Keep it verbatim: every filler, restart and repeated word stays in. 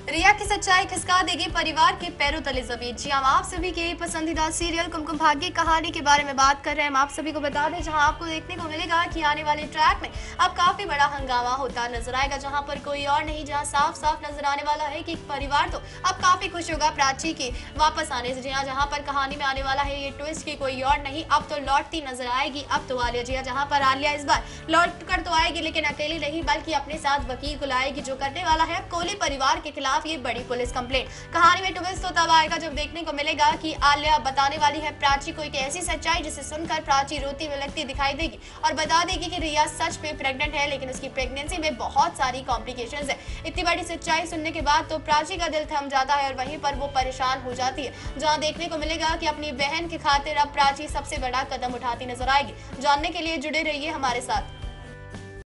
रिया की सच्चाई खिसका देगी परिवार के पैरों तले जमीन। जी हम आप सभी के पसंदीदा सीरियल कुमकुम भाग्य कहानी के बारे में बात कर रहे हैं। हम आप सभी को बता दें जहां आपको देखने को मिलेगा कि आने वाले ट्रैक में अब काफी बड़ा हंगामा होता नजर आएगा, जहां पर कोई और नहीं, जहां साफ साफ नजर आने वाला है कि परिवार तो अब काफी खुश होगा प्राची के वापस आने से। जी हाँ, जहां पर कहानी में आने वाला है ये ट्विस्ट की कोई और नहीं, अब तो लौटती नजर आएगी अब तो आलिया। जी हाँ, जहां पर आलिया इस बार लौट कर तो आएगी, लेकिन अकेली नहीं बल्कि अपने साथ वकील को लाएगी, जो करने वाला है कोहली परिवार के खिलाफ ये बड़ी पुलिस कंप्लेंट। कहानी में ट्विस्ट तो तब आएगा जब देखने को मिलेगा कि आलिया बताने वाली है प्राची को एक ऐसी सच्चाई जिसे सुनकर प्राची रोती लगती दिखाई देगी और बता देगी कि रिया सच में प्रेग्नेंट है, लेकिन उसकी प्रेगनेंसी में बहुत सारी कॉम्प्लिकेशंस है। इतनी बड़ी सच्चाई सुनने के बाद तो प्राची का दिल थम जाता है और वहीं पर वो परेशान हो जाती है, जहां देखने को मिलेगा कि अपनी बहन की खातिर अब प्राची सबसे बड़ा कदम उठाती नजर आएगी। जानने के लिए जुड़े रहिए हमारे साथ।